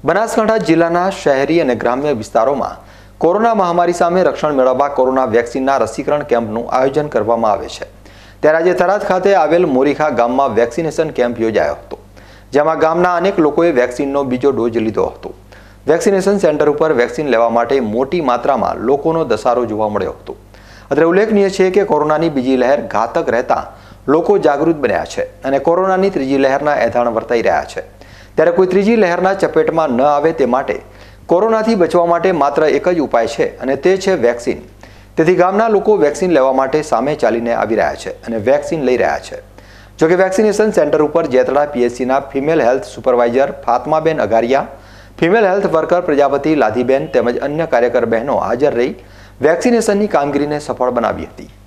બનાસકાંઠા જિલ્લાના શહેરી અને ગ્રામ્ય વિસ્તારોમાં કોરોના મહામારી સામે રક્ષણ મેળવવા કોરોના વેક્સિનના રસીકરણ કેમ્પનું આયોજન કરવામાં આવે છે। ત્યારે આજે થરાદ ખાતે આવેલ મોરીખા ગામમાં વેક્સિનેશન કેમ્પ યોજાયો હતો, જેમાં ગામના અનેક લોકોએ વેક્સિનનો બીજો ડોઝ લીધો હતો। વેક્સિનેશન સેન્ટર ઉપર વેક્સિન લેવા માટે મોટી માત્રામાં લોકોનો ધસારો જોવા મળ્યો હતો। અત્રે ઉલ્લેખનીય છે કે કોરોનાની બીજી લહેર ઘાતક રહેતા લોકો જાગૃત બન્યા છે અને કોરોનાની ત્રીજી લહેરના એધાણ વર્તાઈ રહ્યા છે। ત્યારે કોઈ ત્રીજી લહેરના ચપેટમાં ન આવે તે માટે કોરોનાથી બચવા માટે માત્ર એક જ ઉપાય છે અને તે છે વેક્સિન। તેથી ગામના લોકો વેક્સિન લેવા માટે સામે ચાલીને આવી રહ્યા છે અને વેક્સિન લઈ રહ્યા છે। જોકે વેક્સિનેશન સેન્ટર ઉપર જેતડા પીએચસીના female health supervisor Fatmaben Agariya, female health worker Prajapati Ladhiben તેમજ અન્ય કાર્યકર બહેનો હાજર રહી વેક્સિનેશનની કામગીરીને સફળ બનાવી હતી।